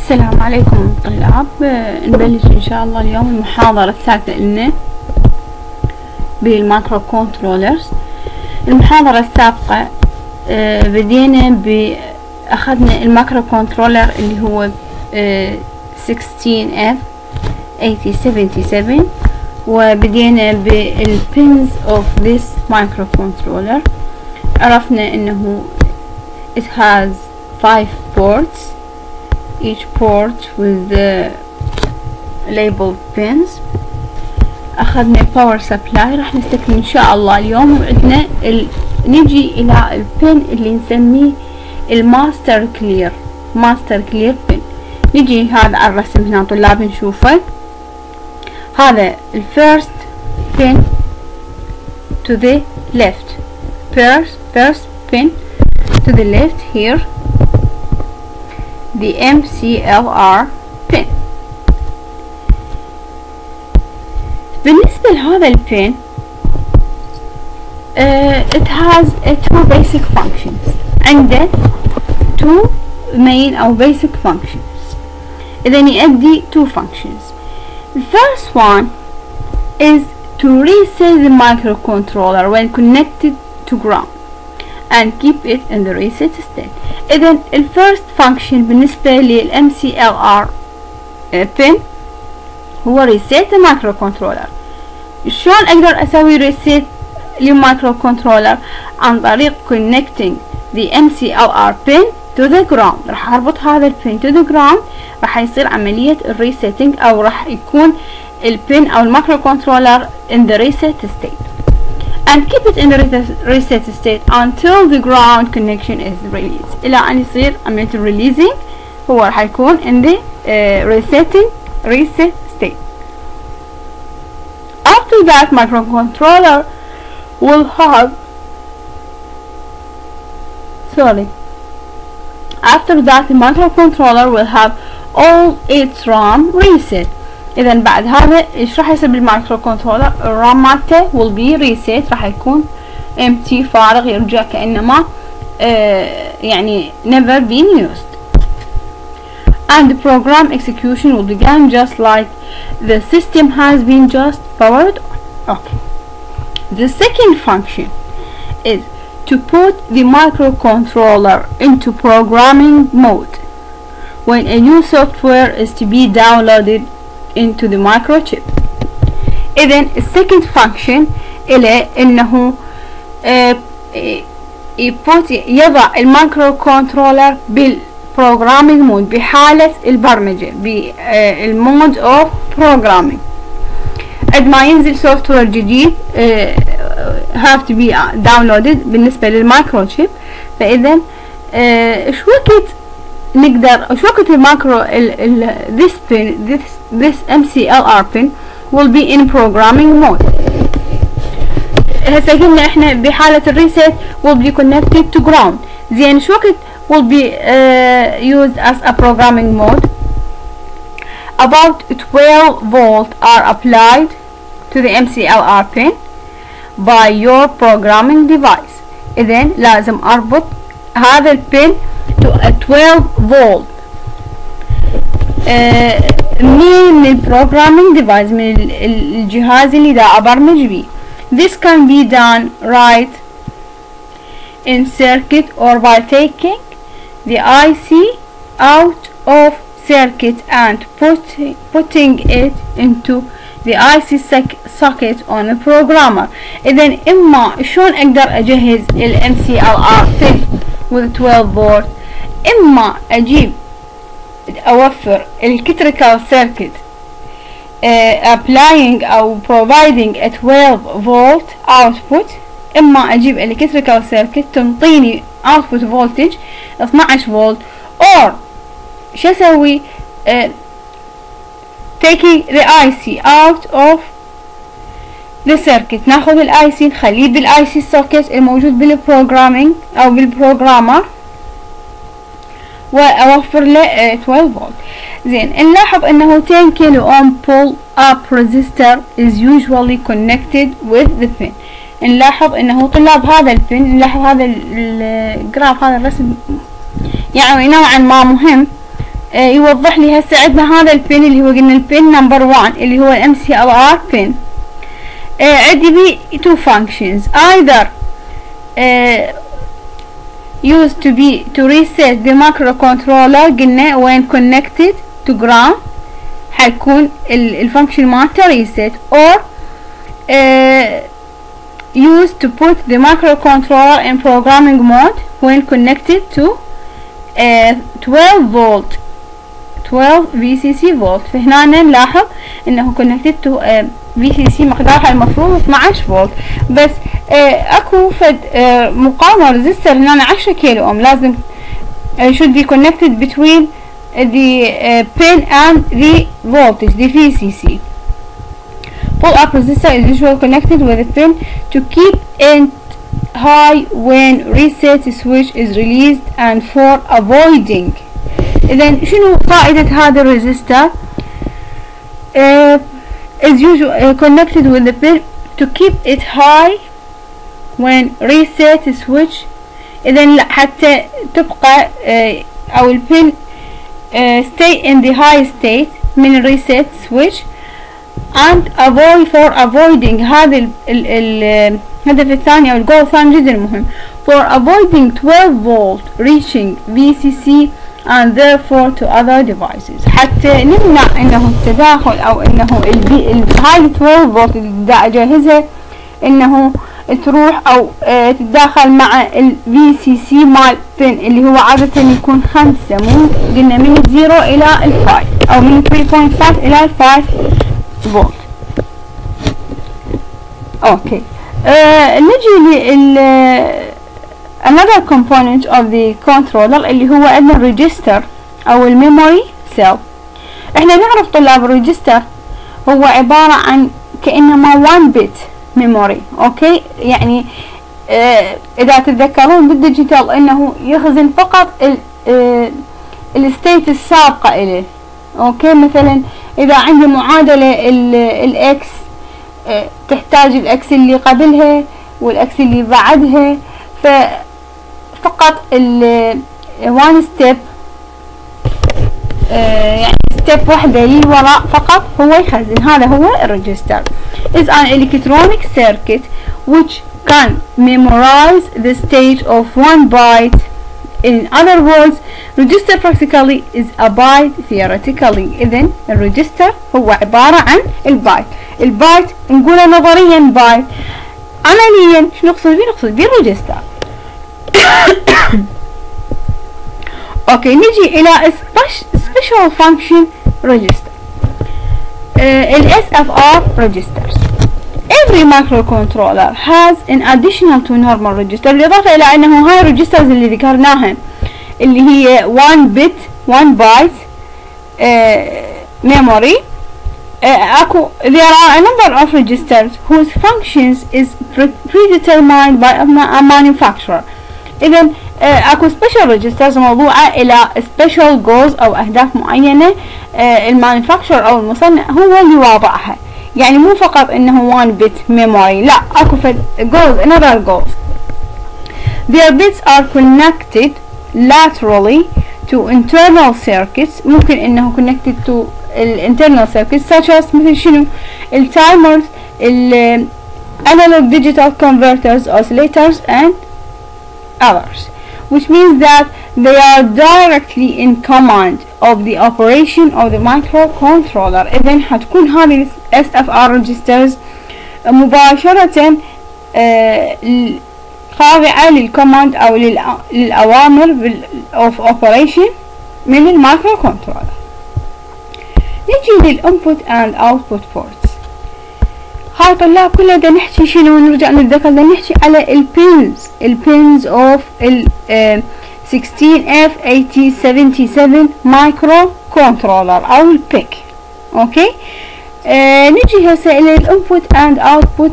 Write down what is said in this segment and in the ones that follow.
السلام عليكم طلاب. نبلش ان شاء الله اليوم المحاضرة الثالثة لنا بالمايكرو كنترولرز. المحاضرة السابقة بدينا اخذنا المايكرو كنترولر اللي هو 16F8077 وبدينا بالبينز of this microcontroller. عرفنا انه it has 5 ports, each port with the labeled pins. اخذنا power supply. راح نستكمل ان شاء الله اليوم وعندنا نجي الى البين اللي نسميه الماستر كلير بين. نجي هذا على الرسم هنا طلاب نشوفه. هذا الفيرست pin to the left, first pin to the left here, the MCLR pin. بالنسبة لهذا البين it has two basic functions. عنده two main أو basic functions. إذن يؤدي two functions. The first one is to reset the microcontroller when connected to ground and keep it in the reset state. إذن الفيرست فانكشن بالنسبة للMCLR pin هو reset the microcontroller. شلون أقدر أسوي reset للمايكروكنترولر؟ عن طريق connecting the MCLR pin to the ground. راح أربط هذا البين to the ground، راح يصير عملية الريسيتنج أو راح يكون البين أو المايكروكنترولر in the reset state and keep it in the reset state until the ground connection is released. إلى أن يصير عملية releasing هو راح يكون in the reset state. After that microcontroller will have after that the microcontroller will have all its RAM reset. إذا بعد هذا إيش راح يصير بالمايكروكنترولر؟ الرام مالته will be reset، راح يكون empty فارغ، يرجع كأنما يعني never been used. And the program execution will begin just like the system has been just powered on. Okay. The second function is to put the microcontroller into programming mode when a new software is to be downloaded into the microchip. إذن السكند فانكشن إلى إنه يضع المايكروكنترولر بالبروجرامينج مود، بحالة البرمجة، بالمود اوف بروجرامينج. عندما ينزل سوفت وير جديد have to be downloaded بالنسبة للمايكروشيب. فإذا شو وقت نقدر شو وقت المايكرو this MCLR pin will be in programming mode. هسه قلنا احنا بحالة الريسيت will be connected to ground. زين شو وقت will be used as a programming mode? About 12 volt are applied to the MCLR pin by your programming device. إذن لازم أربط هذا البين to a 12 volt من البروجرامينج ديفايس، من الجهاز اللي دا أبرمج بيه. This can be done right in circuit or by taking the IC out of circuit and putting it into the IC socket on a programmer. إذن إما شلون أقدر أجهز ال MCLR pin with 12 volt؟ إما أجيب أوفر electrical circuit applying أو providing a 12 volt output، إما أجيب electrical circuit تنطيني output voltage 12 volt، or شو أسوي؟ taking the IC out of the circuit، ناخذ ال IC نخليه بال IC socket الموجود بالبروجرامينج أو بالبروجرامر وأوفر له 12 فولت. زين نلاحظ أنه 10 كيلو أوم pull up resistor is usually connected with the pin. نلاحظ أنه طلاب هذا البن، نلاحظ هذا الجراف، هذا الرسم يعني نوعا ما مهم. يوضح لي هسه عندنا هذا البن اللي هو قلنا البن نمبر 1 اللي هو الام سي ال ار بن. عندي بي two functions either used to reset the microcontroller قلنا when connected to ground حيكون الفانكشن مالته reset or used to put the microcontroller in programming mode when connected to 12 volt 12 VCC volt. فهنا نلاحظ انه connected to VCC مقدارها المفروض 12 فولت، بس اكو فد مقاومة ريزستور هنا 10 كيلو اوم لازم should be connected between the pin and the voltage the VCC. Pull up resistor is usually connected with a pin to keep it high when reset switch is released and for avoiding. إذن شنو فائدة هذا الريزستور؟ is usually connected with the pin to keep it high when reset switch. إذن حتى تبقى أو البن stay in the high state من reset switch and avoiding هذا الهدف الثاني أو الجول الثاني جدا مهم for avoiding 12 volt reaching VCC and therefore to other devices. حتى نمنع انه التداخل او انه هاي 12 فولت اللي دا اجهزها انه تروح او تتداخل مع ال VCC مال بن اللي هو عادة يكون 5 مو قلنا من 0 الى ال 5 او من 3.5 الى ال 5 فولت. اوكي نجي لل another component of the controller اللي هو عندنا الريجستر او الميموري سيل. احنا نعرف طلاب الريجستر هو عبارة عن كأنما 1 بت ميموري. اوكي يعني اذا تتذكرون بالديجيتال انه يخزن فقط الستيت السابقة اليه. اوكي مثلا اذا عندي معادلة الاكس تحتاج الاكس اللي قبلها والاكس اللي بعدها، فقط وان ستيب يعني ستيب واحدة للوراء فقط هو يخزن. هذا هو الريجستر is an electronic circuit which can memorize the state of one byte. In other words, register practically is a byte theoretically. إذن الريجستر هو عبارة عن البايت. البايت نقوله نظريا بايت، عمليا شو نقصد بيه؟ نقصد بيه الريجستر. اوكي نجي الى special function register. ال SFR registers. Every microcontroller has in additional to normal register بالإضافة إلى أنه هاي registers اللي ذكرناها اللي هي 1 bit 1 byte memory. أكو there are a number of registers whose functions is predetermined by a manufacturer. إذن أكو special registers موضوعة إلى special goals أو أهداف معينة المانيفاكتشر أو المصنع هو اللي واضعها. يعني مو فقط إنه 1 bit memory، لا أكو goals another goals. Their bits are connected laterally to internal circuits. ممكن إنه connected to internal circuits such as مثل شنو timers, analog digital converters, oscillators and others, which means that they are directly in command of the operation of the microcontroller. إذن حتكون هذه SFR registers مباشرة خاضعة للكوماند أو للأوامر of operation من المايكروكنترولر. نجي للinput and output ports. هاي طلاب كلنا دا نحكي شنو ونرجع نتذكر دا نحكي على البينز of ال 16F8077 مايكرو كنترولر او البيك. اوكي نجي هسه الى الانبوت and output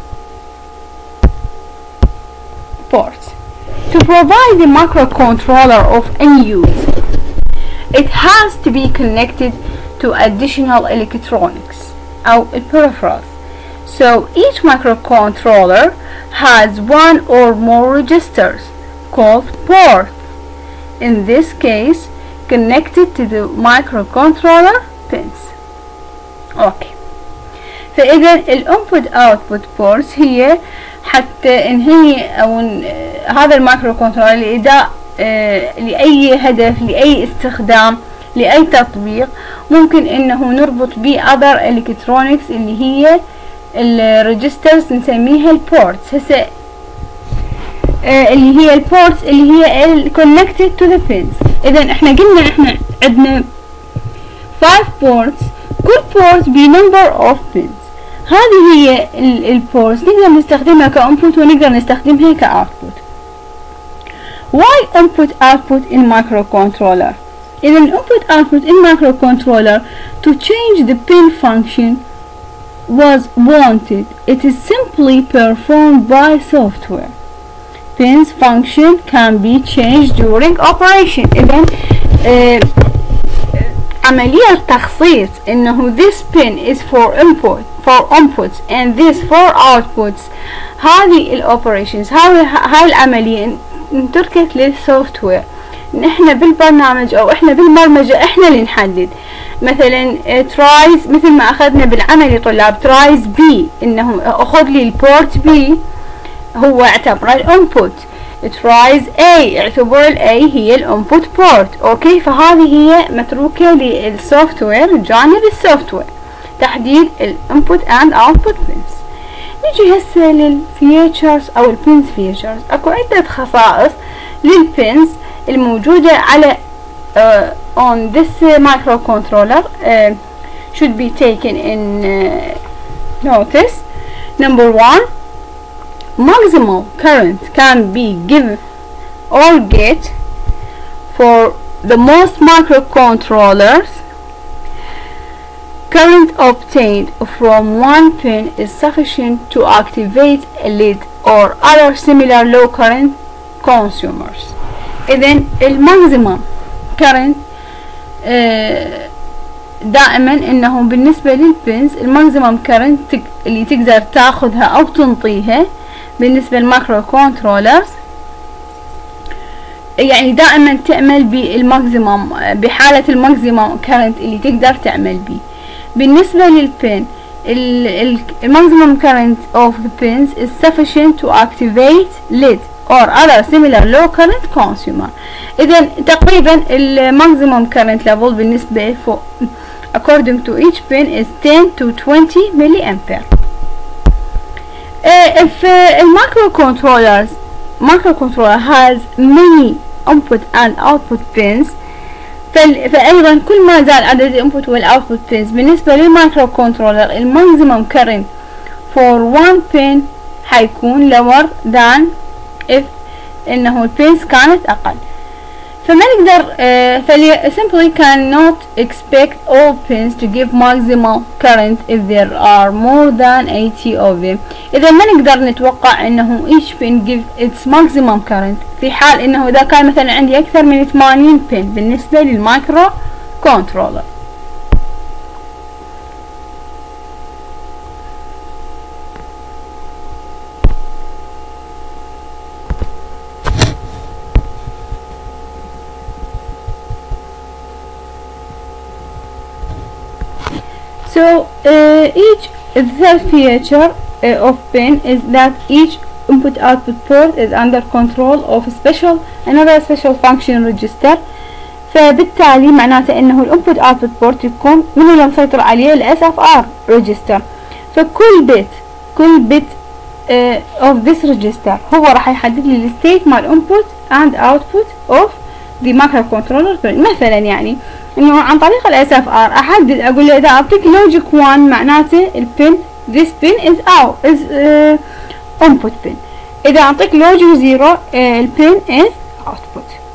ports. To provide the microcontroller of any use, it has to be connected to additional electronics or peripherals. So each microcontroller has one or more registers called ports. In this case, connected to the microcontroller pins. اوكي، فاذا الانبوت اوتبوت بورتس هي حتى ان هي او هذا المايكرو كنترولر لاداء لاي هدف، لاي استخدام، لاي تطبيق، ممكن انه نربط به other electronics اللي هي الريجسترز نسميها البورتس. هسه اللي هي البورتس اللي هي connected to the pins. اذا احنا قلنا احنا عندنا 5 ports، كل port ب number of pins. هذه هي البورتس نقدر نستخدمها كانبوت ونقدر نستخدمها كاوتبوت. Why input output in microcontroller? إذا input output in microcontroller to change the pin function was wanted. It is simply performed by software. Pins function can be changed during operation. إذا عملية تخصيص إنه this pin is for inputs and this for outputs. هذه الأوبريشنز، هاي العملية تركت للسوفت وير. احنا بالبرنامج او احنا بالبرمجة احنا اللي نحدد. مثلا ترايز، مثل ما اخذنا بالعملي طلاب ترايز بي، انه اخذ لي البورت بي هو اعتبره الانبوت. ترايز اي، اعتبر الاي هي الانبوت بورت. اوكي، فهذه هي متروكة للسوفت وير، جانب السوفت وير تحديد الانبوت اند اوتبوت بنز. نجي هسه للفيتشرز او البنز فيتشرز. اكو عدة خصائص للبنز الموجودة على on this microcontroller should be taken in notice. Number 1, maximal current can be given or get for the most microcontrollers. Current obtained from one pin is sufficient to activate a LED or other similar low current consumers. إذن الماكسيمم كارنت دائما انه بالنسبة للبنز الماكسيمم كارنت اللي تقدر تاخذها او تنطيها بالنسبة للمايكرو كنترولرز، يعني دائما تعمل بالماكسيمم، بحالة الماكسيمم كارنت اللي تقدر تعمل به. بالنسبة للبن الماكسيمم كارنت of the pins is sufficient to activate LED or other similar low current consumer. إذا تقريبا الماكسيمم current level بالنسبة according to each pin is 10 to 20 milliampere. If a microcontroller has many input and output pins، فأيضا كل ما زال عدد الانبوت والاوتبوت pins بالنسبة للمايكروكنترولر الماكسيمم current for one pin حيكون lower than if انه البينز كانت اقل. فما نقدر simply cannot expect all pins to give maximum current if there are more than 80 of them. اذا ما نقدر نتوقع انه each pin give its maximum current في حال انه اذا كان مثلا عندي اكثر من 80 pin بالنسبة للمايكرو كنترولر. So the third feature of pin is that each input-output port is under control of another special function register. فبالتالي معناته انه الانبوت اوتبوت بورت يكون من اللي مسيطر عليه ال SFR register. فكل بت of this register هو راح يحدد لي الستيت مال input and output of the microcontroller. مثلا يعني انه عن طريق ال SFR احدد، اقول له اذا اعطيك logic 1 معناته البن this pin is out is input pin. اذا اعطيك logic 0 البن is output.